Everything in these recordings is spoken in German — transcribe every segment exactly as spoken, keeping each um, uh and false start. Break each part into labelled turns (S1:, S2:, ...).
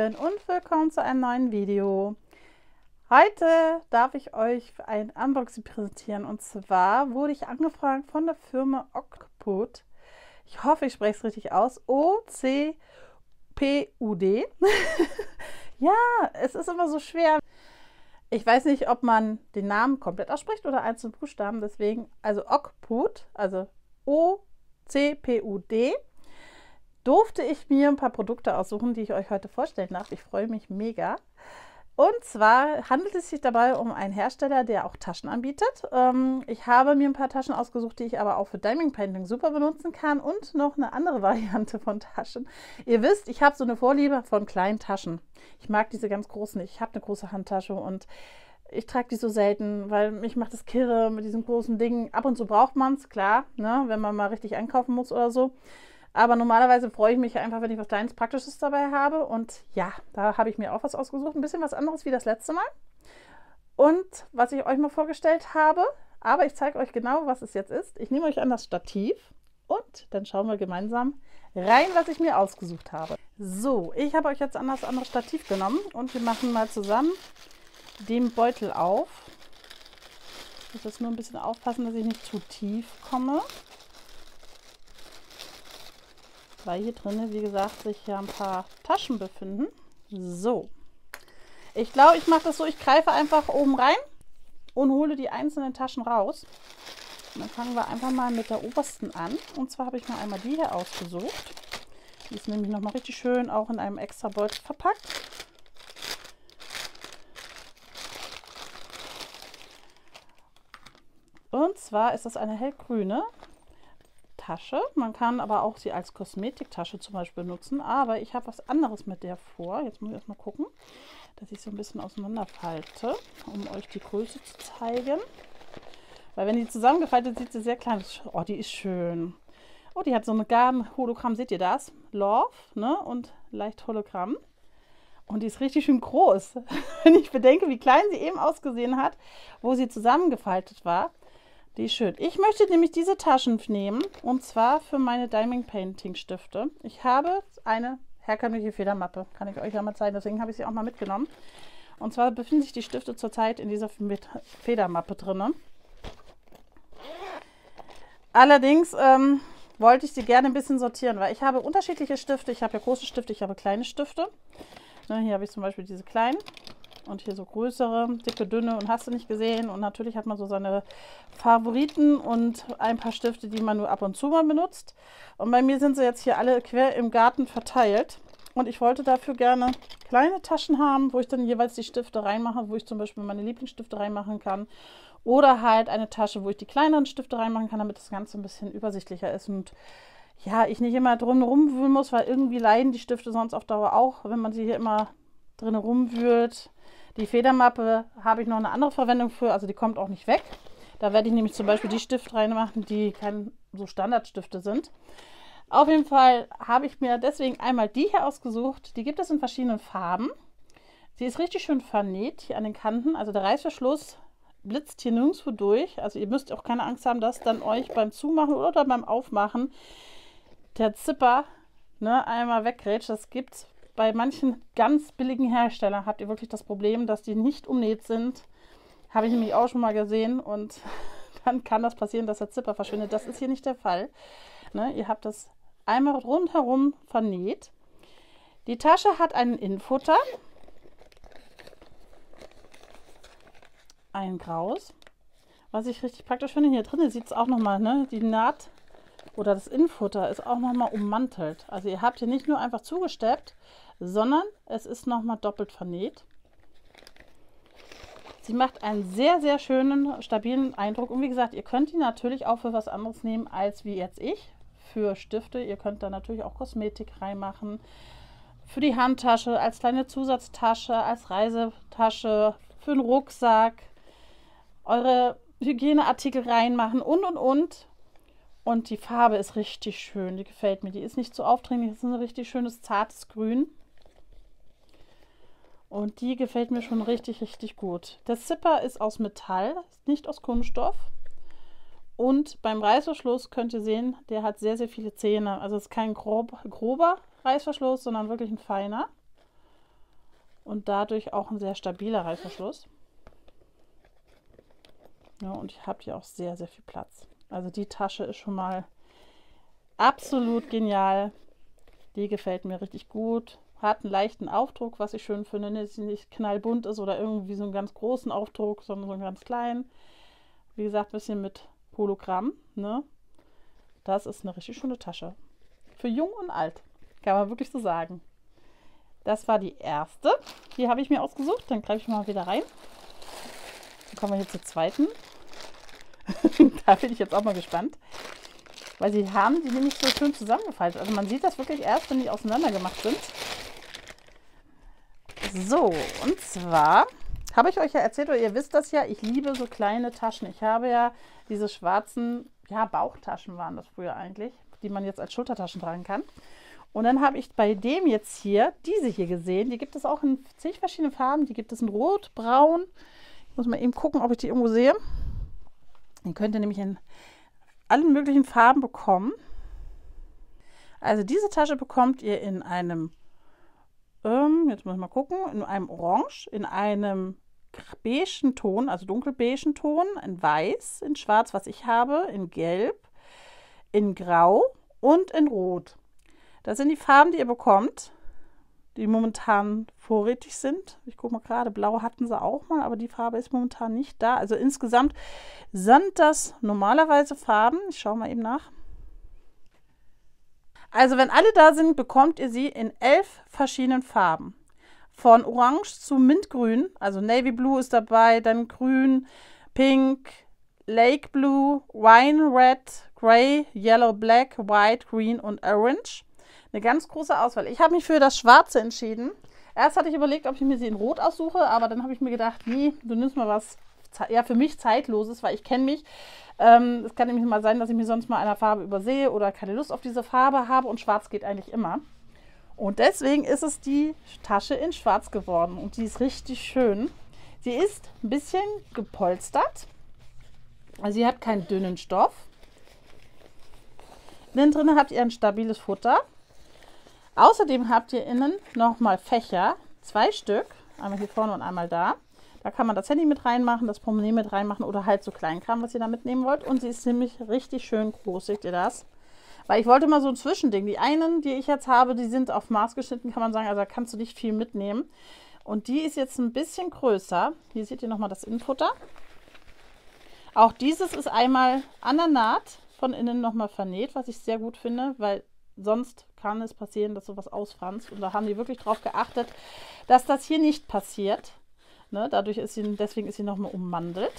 S1: Hallöchen und willkommen zu einem neuen Video. Heute darf ich euch ein Unboxing präsentieren und zwar wurde ich angefragt von der Firma Ocpud. Ich hoffe, ich spreche es richtig aus. O C P U D. Ja, es ist immer so schwer. Ich weiß nicht, ob man den Namen komplett ausspricht oder einzelne Buchstaben, deswegen, also Ocpud, also O C P U D. Durfte ich mir ein paar Produkte aussuchen, die ich euch heute vorstellen darf. Ich freue mich mega. Und zwar handelt es sich dabei um einen Hersteller, der auch Taschen anbietet. Ähm, ich habe mir ein paar Taschen ausgesucht, die ich aber auch für Diamond Painting super benutzen kann und noch eine andere Variante von Taschen. Ihr wisst, ich habe so eine Vorliebe von kleinen Taschen. Ich mag diese ganz großen nicht. Ich habe eine große Handtasche und ich trage die so selten, weil mich macht das kirre mit diesen großen Dingen. Ab und zu braucht man es, klar, ne, wenn man mal richtig einkaufen muss oder so. Aber normalerweise freue ich mich einfach, wenn ich was Kleines Praktisches dabei habe. Und ja, da habe ich mir auch was ausgesucht. Ein bisschen was anderes wie das letzte Mal. Und was ich euch mal vorgestellt habe. Aber ich zeige euch genau, was es jetzt ist. Ich nehme euch an das Stativ. Und dann schauen wir gemeinsam rein, was ich mir ausgesucht habe. So, ich habe euch jetzt an das andere Stativ genommen. Und wir machen mal zusammen den Beutel auf. Ich muss jetzt nur ein bisschen aufpassen, dass ich nicht zu tief komme. Weil hier drinnen, wie gesagt, sich ja ein paar Taschen befinden. So. Ich glaube, ich mache das so, ich greife einfach oben rein und hole die einzelnen Taschen raus. Und dann fangen wir einfach mal mit der obersten an. Und zwar habe ich mir einmal die hier ausgesucht. Die ist nämlich nochmal richtig schön auch in einem extra Beutel verpackt. Und zwar ist das eine hellgrüne Tasche. Man kann aber auch sie als Kosmetiktasche zum Beispiel nutzen, aber ich habe was anderes mit der vor. Jetzt muss ich erstmal gucken, dass ich so ein bisschen auseinanderfalte, um euch die Größe zu zeigen. Weil wenn die zusammengefaltet sieht sie sehr klein. Oh, die ist schön. Oh, die hat so eine Garn-Hologramm, seht ihr das? Love, ne? Und leicht Hologramm. Und die ist richtig schön groß. Wenn ich bedenke, wie klein sie eben ausgesehen hat, wo sie zusammengefaltet war. Die ist schön. Ich möchte nämlich diese Taschen nehmen und zwar für meine Diamond Painting Stifte. Ich habe eine herkömmliche Federmappe, kann ich euch ja mal zeigen, deswegen habe ich sie auch mal mitgenommen. Und zwar befinden sich die Stifte zurzeit in dieser Federmappe drin. Allerdings ähm, wollte ich sie gerne ein bisschen sortieren, weil ich habe unterschiedliche Stifte. Ich habe ja große Stifte, ich habe kleine Stifte. Ne, hier habe ich zum Beispiel diese kleinen. Und hier so größere, dicke, dünne und hast du nicht gesehen. Und natürlich hat man so seine Favoriten und ein paar Stifte, die man nur ab und zu mal benutzt. Und bei mir sind sie jetzt hier alle quer im Garten verteilt. Und ich wollte dafür gerne kleine Taschen haben, wo ich dann jeweils die Stifte reinmache, wo ich zum Beispiel meine Lieblingsstifte reinmachen kann. Oder halt eine Tasche, wo ich die kleineren Stifte reinmachen kann, damit das Ganze ein bisschen übersichtlicher ist. Und ja, ich nicht immer drum rumwühlen muss, weil irgendwie leiden die Stifte sonst auf Dauer auch, wenn man sie hier immer drin rumwühlt. Die Federmappe habe ich noch eine andere Verwendung für, also die kommt auch nicht weg. Da werde ich nämlich zum Beispiel die Stifte reinmachen, die keine so Standardstifte sind. Auf jeden Fall habe ich mir deswegen einmal die hier ausgesucht. Die gibt es in verschiedenen Farben. Sie ist richtig schön vernäht hier an den Kanten. Also der Reißverschluss blitzt hier nirgendwo durch. Also ihr müsst auch keine Angst haben, dass dann euch beim Zumachen oder beim Aufmachen der Zipper ne, einmal weggrätscht. Das gibt es. Bei manchen ganz billigen Herstellern habt ihr wirklich das Problem, dass die nicht umnäht sind. Habe ich nämlich auch schon mal gesehen und dann kann das passieren, dass der Zipper verschwindet. Das ist hier nicht der Fall. Ne, ihr habt das einmal rundherum vernäht. Die Tasche hat einen Innenfutter. Ein graues. Was ich richtig praktisch finde, hier drin sieht es auch nochmal, ne, die Naht oder das Innenfutter ist auch nochmal ummantelt. Also ihr habt hier nicht nur einfach zugesteppt, sondern es ist nochmal doppelt vernäht. Sie macht einen sehr, sehr schönen, stabilen Eindruck. Und wie gesagt, ihr könnt die natürlich auch für was anderes nehmen, als wie jetzt ich. Für Stifte. Ihr könnt da natürlich auch Kosmetik reinmachen. Für die Handtasche, als kleine Zusatztasche, als Reisetasche, für einen Rucksack. Eure Hygieneartikel reinmachen und, und, und. Und die Farbe ist richtig schön. Die gefällt mir. Die ist nicht zu aufdringlich. Das ist ein richtig schönes, zartes Grün. Und die gefällt mir schon richtig, richtig gut. Der Zipper ist aus Metall, nicht aus Kunststoff. Und beim Reißverschluss könnt ihr sehen, der hat sehr, sehr viele Zähne. Also es ist kein grob, grober Reißverschluss, sondern wirklich ein feiner. und dadurch auch ein sehr stabiler Reißverschluss. Ja, und ich habe hier auch sehr, sehr viel Platz. Also die Tasche ist schon mal absolut genial. Die gefällt mir richtig gut. Hat einen leichten Aufdruck, was ich schön finde. Dass sie nicht knallbunt ist oder irgendwie so einen ganz großen Aufdruck, sondern so einen ganz kleinen. Wie gesagt, ein bisschen mit Hologramm. Ne? Das ist eine richtig schöne Tasche. Für jung und alt. Kann man wirklich so sagen. Das war die erste. Die habe ich mir ausgesucht. Dann greife ich mal wieder rein. Dann kommen wir hier zur zweiten. Da bin ich jetzt auch mal gespannt. Weil sie haben die nämlich so schön zusammengefaltet. Also man sieht das wirklich erst, wenn die auseinander gemacht sind. So, und zwar habe ich euch ja erzählt, oder ihr wisst das ja, ich liebe so kleine Taschen. Ich habe ja diese schwarzen, ja, Bauchtaschen waren das früher eigentlich, die man jetzt als Schultertaschen tragen kann. Und dann habe ich bei dem jetzt hier diese hier gesehen. Die gibt es auch in zig verschiedenen Farben. Die gibt es in Rot, Braun. Ich muss mal eben gucken, ob ich die irgendwo sehe. Die könnt ihr nämlich in allen möglichen Farben bekommen. Also diese Tasche bekommt ihr in einem, ähm, jetzt muss ich mal gucken, in einem Orange, in einem beigen Ton, also dunkelbeigen Ton, in Weiß, in Schwarz, was ich habe, in Gelb, in Grau und in Rot. Das sind die Farben, die ihr bekommt, die momentan vorrätig sind. Ich gucke mal gerade, blau hatten sie auch mal, aber die Farbe ist momentan nicht da. Also insgesamt sind das normalerweise Farben. Ich schaue mal eben nach. Also wenn alle da sind, bekommt ihr sie in elf verschiedenen Farben. Von Orange zu Mintgrün, also Navy Blue ist dabei, dann Grün, Pink, Lake Blue, Wine Red, Grey, Yellow, Black, White, Green und Orange. Eine ganz große Auswahl. Ich habe mich für das Schwarze entschieden. Erst hatte ich überlegt, ob ich mir sie in Rot aussuche, aber dann habe ich mir gedacht, nee, du nimmst mal was, ja, für mich Zeitloses, weil ich kenne mich. Ähm, es kann nämlich mal sein, dass ich mir sonst mal eine Farbe übersehe oder keine Lust auf diese Farbe habe und Schwarz geht eigentlich immer. Und deswegen ist es die Tasche in Schwarz geworden und die ist richtig schön. Sie ist ein bisschen gepolstert, also sie hat keinen dünnen Stoff. Innen drin habt ihr ein stabiles Futter. Außerdem habt ihr innen nochmal Fächer, zwei Stück, einmal hier vorne und einmal da. Da kann man das Handy mit reinmachen, das Portemonnaie mit reinmachen oder halt so Kleinkram, was ihr da mitnehmen wollt. Und sie ist ziemlich richtig schön groß, seht ihr das? Weil ich wollte mal so ein Zwischending. Die einen, die ich jetzt habe, die sind auf Maß geschnitten, kann man sagen, also da kannst du nicht viel mitnehmen. Und die ist jetzt ein bisschen größer. Hier seht ihr nochmal das Innenfutter. Auch dieses ist einmal an der Naht von innen nochmal vernäht, was ich sehr gut finde, weil sonst kann es passieren, dass sowas ausfranst. Und da haben die wirklich drauf geachtet, dass das hier nicht passiert. Ne, dadurch ist sie, deswegen ist sie nochmal ummantelt.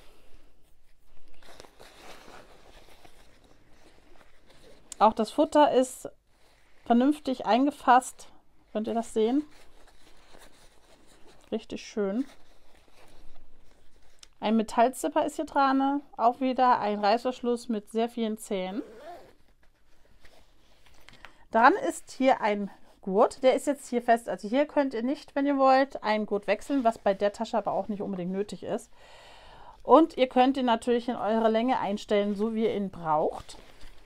S1: Auch das Futter ist vernünftig eingefasst. Könnt ihr das sehen? Richtig schön. Ein Metallzipper ist hier dran. Auch wieder ein Reißverschluss mit sehr vielen Zähnen. Dran ist hier ein Gurt. Der ist jetzt hier fest. Also hier könnt ihr nicht, wenn ihr wollt, einen Gurt wechseln, was bei der Tasche aber auch nicht unbedingt nötig ist. Und ihr könnt ihn natürlich in eure Länge einstellen, so wie ihr ihn braucht.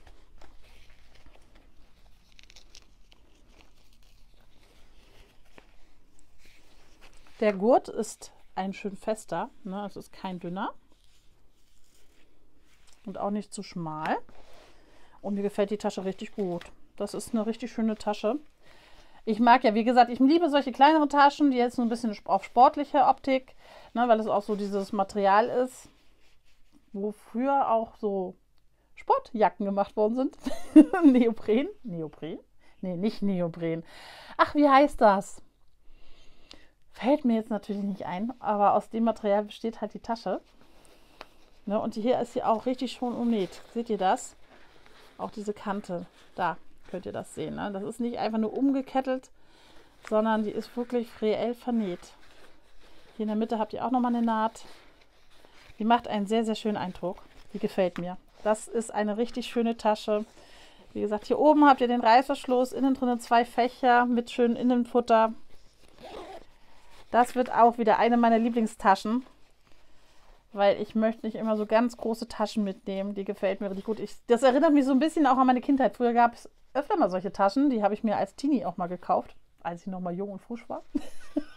S1: Der Gurt ist ein schön fester, ne? Es ist kein dünner und auch nicht zu schmal. Und mir gefällt die Tasche richtig gut. Das ist eine richtig schöne Tasche. Ich mag ja, wie gesagt, ich liebe solche kleineren Taschen, die jetzt so ein bisschen auf sportliche Optik, ne, weil es auch so dieses Material ist, wo früher auch so Sportjacken gemacht worden sind. Neopren? Neopren? Nee, nicht Neopren. Ach, wie heißt das? Fällt mir jetzt natürlich nicht ein, aber aus dem Material besteht halt die Tasche. Ne, und hier ist sie auch richtig schön umnäht. Seht ihr das? Auch diese Kante, da könnt ihr das sehen. Ne? Das ist nicht einfach nur umgekettelt, sondern die ist wirklich reell vernäht. Hier in der Mitte habt ihr auch nochmal eine Naht. Die macht einen sehr, sehr schönen Eindruck. Die gefällt mir. Das ist eine richtig schöne Tasche. Wie gesagt, hier oben habt ihr den Reißverschluss, innen drin zwei Fächer mit schönem Innenfutter. Das wird auch wieder eine meiner Lieblingstaschen, weil ich möchte nicht immer so ganz große Taschen mitnehmen. Die gefällt mir richtig gut. Ich, das erinnert mich so ein bisschen auch an meine Kindheit. Früher gab es öfter mal solche Taschen. Die habe ich mir als Teenie auch mal gekauft, als ich noch mal jung und frisch war.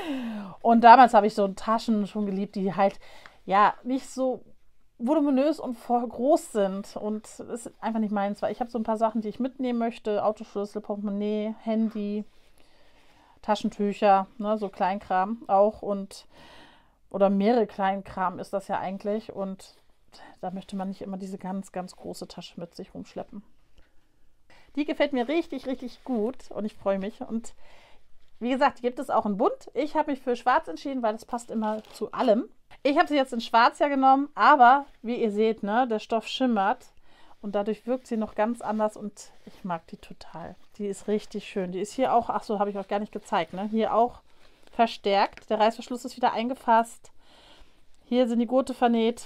S1: Und damals habe ich so Taschen schon geliebt, die halt ja nicht so voluminös und voll groß sind. Und das ist einfach nicht meins, weil ich habe so ein paar Sachen, die ich mitnehmen möchte. Autoschlüssel, Portemonnaie, Handy, Taschentücher, ne, so Kleinkram auch. Und oder mehrere Kleinkram ist das ja eigentlich. Und da möchte man nicht immer diese ganz, ganz große Tasche mit sich rumschleppen. Die gefällt mir richtig, richtig gut und ich freue mich. Und wie gesagt, gibt es auch in bunt. Ich habe mich für schwarz entschieden, weil das passt immer zu allem. Ich habe sie jetzt in schwarz ja genommen, aber wie ihr seht, ne, der Stoff schimmert und dadurch wirkt sie noch ganz anders und ich mag die total. Die ist richtig schön. Die ist hier auch, ach so, habe ich euch gar nicht gezeigt, ne? Hier auch verstärkt. Der Reißverschluss ist wieder eingefasst. Hier sind die Gurte vernäht.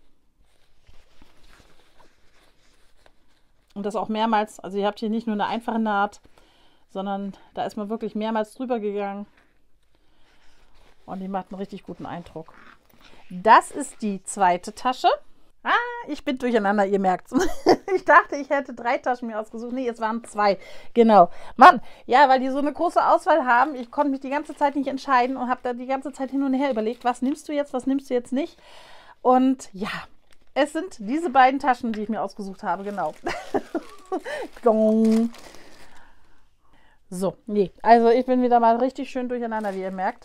S1: Und das auch mehrmals. Also ihr habt hier nicht nur eine einfache Naht, sondern da ist man wirklich mehrmals drüber gegangen. Und die macht einen richtig guten Eindruck. Das ist die zweite Tasche. Ah, ich bin durcheinander, ihr merkt es. Ich dachte, ich hätte drei Taschen mir ausgesucht. Nee, es waren zwei. Genau. Mann, ja, weil die so eine große Auswahl haben. Ich konnte mich die ganze Zeit nicht entscheiden und habe da die ganze Zeit hin und her überlegt, was nimmst du jetzt, was nimmst du jetzt nicht. Und ja, es sind diese beiden Taschen, die ich mir ausgesucht habe. Genau. So, nee, also ich bin wieder mal richtig schön durcheinander, wie ihr merkt.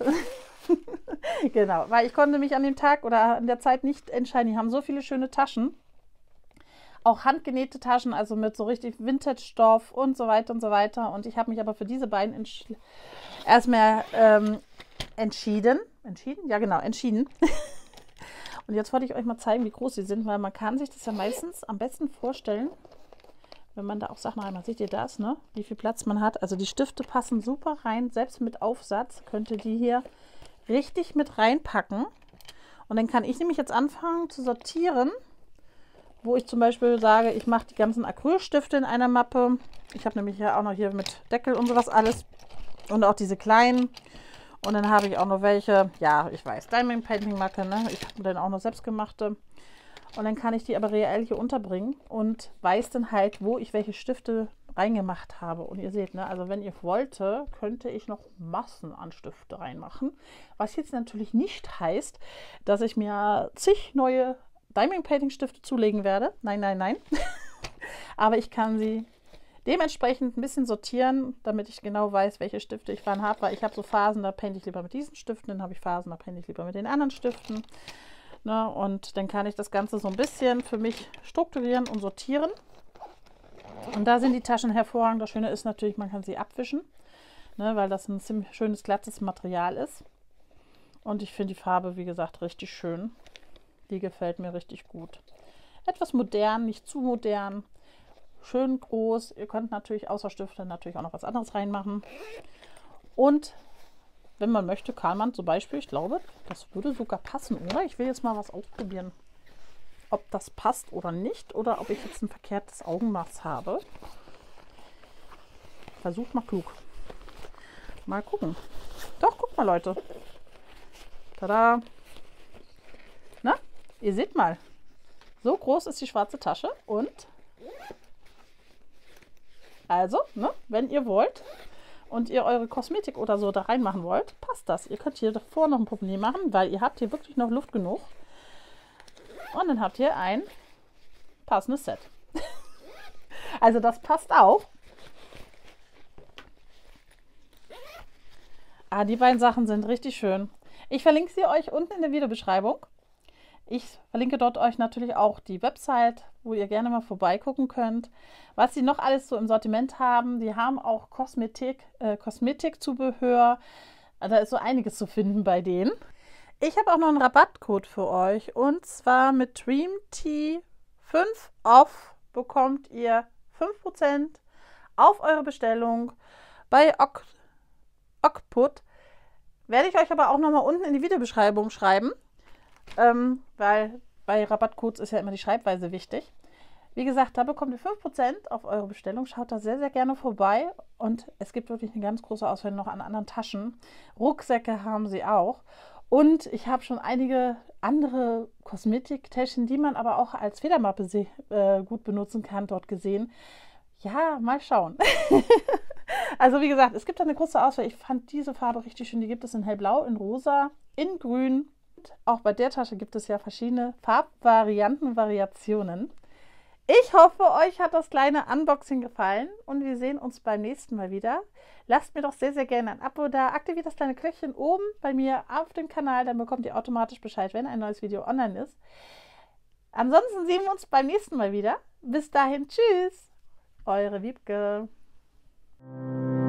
S1: Genau, weil ich konnte mich an dem Tag oder an der Zeit nicht entscheiden. Die haben so viele schöne Taschen. Auch handgenähte Taschen, also mit so richtig Vintage-Stoff und so weiter und so weiter. Und ich habe mich aber für diese beiden erstmal ähm, entschieden. Entschieden? Ja, genau, entschieden. Und jetzt wollte ich euch mal zeigen, wie groß sie sind, weil man kann sich das ja meistens am besten vorstellen, wenn man da auch Sachen reinmacht. Seht ihr das, ne? Wie viel Platz man hat. Also die Stifte passen super rein. Selbst mit Aufsatz könnt ihr die hier richtig mit reinpacken. Und dann kann ich nämlich jetzt anfangen zu sortieren, wo ich zum Beispiel sage, ich mache die ganzen Acrylstifte in einer Mappe. Ich habe nämlich ja auch noch hier mit Deckel und sowas alles. Und auch diese kleinen. Und dann habe ich auch noch welche, ja, ich weiß, Diamond Painting Marke, ne? Ich habe dann auch noch selbstgemachte. Und dann kann ich die aber reell hier unterbringen und weiß dann halt, wo ich welche Stifte reingemacht habe. Und ihr seht, ne, also wenn ihr wollte, könnte ich noch Massen an Stifte reinmachen. Was jetzt natürlich nicht heißt, dass ich mir zig neue Diamond Painting Stifte zulegen werde. Nein, nein, nein. Aber ich kann sie dementsprechend ein bisschen sortieren, damit ich genau weiß, welche Stifte ich wann habe. Weil ich habe so Phasen, da painte ich lieber mit diesen Stiften, dann habe ich Phasen, da painte ich lieber mit den anderen Stiften. Ne, und dann kann ich das Ganze so ein bisschen für mich strukturieren und sortieren. Und da sind die Taschen hervorragend. Das Schöne ist natürlich, man kann sie abwischen, ne, weil das ein ziemlich schönes, glattes Material ist. Und ich finde die Farbe, wie gesagt, richtig schön. Die gefällt mir richtig gut. Etwas modern, nicht zu modern. Schön groß. Ihr könnt natürlich außer Stifte natürlich auch noch was anderes reinmachen. Und wenn man möchte, kann man zum Beispiel, ich glaube, das würde sogar passen, oder? Ich will jetzt mal was ausprobieren, ob das passt oder nicht, oder ob ich jetzt ein verkehrtes Augenmaß habe. Versucht mal klug. Mal gucken. Doch, guckt mal, Leute. Tada! Na, ihr seht mal. So groß ist die schwarze Tasche und also, ne, wenn ihr wollt und ihr eure Kosmetik oder so da reinmachen wollt, passt das. Ihr könnt hier davor noch ein Portemonnaie machen, weil ihr habt hier wirklich noch Luft genug. Und dann habt ihr ein passendes Set. Also das passt auch. Ah, die beiden Sachen sind richtig schön. Ich verlinke sie euch unten in der Videobeschreibung. Ich verlinke dort euch natürlich auch die Website, wo ihr gerne mal vorbeigucken könnt, was sie noch alles so im Sortiment haben. Die haben auch Kosmetik, äh, Kosmetikzubehör. Da ist so einiges zu finden bei denen. Ich habe auch noch einen Rabattcode für euch und zwar mit Dream Tea fünf off bekommt ihr fünf Prozent auf eure Bestellung bei Okput. Werde ich euch aber auch noch mal unten in die Videobeschreibung schreiben. Ähm, weil bei Rabattcodes ist ja immer die Schreibweise wichtig. Wie gesagt, da bekommt ihr fünf Prozent auf eure Bestellung. Schaut da sehr, sehr gerne vorbei. Und es gibt wirklich eine ganz große Auswahl noch an anderen Taschen. Rucksäcke haben sie auch. Und ich habe schon einige andere Kosmetiktäschchen, die man aber auch als Federmappe äh, gut benutzen kann, dort gesehen. Ja, mal schauen. Also wie gesagt, es gibt da eine große Auswahl. Ich fand diese Farbe richtig schön. Die gibt es in hellblau, in rosa, in grün. Auch bei der Tasche gibt es ja verschiedene Farbvarianten, Variationen. Ich hoffe, euch hat das kleine Unboxing gefallen und wir sehen uns beim nächsten Mal wieder. Lasst mir doch sehr, sehr gerne ein Abo da. Aktiviert das kleine Glöckchen oben bei mir auf dem Kanal, dann bekommt ihr automatisch Bescheid, wenn ein neues Video online ist. Ansonsten sehen wir uns beim nächsten Mal wieder. Bis dahin, tschüss, eure Wiebke.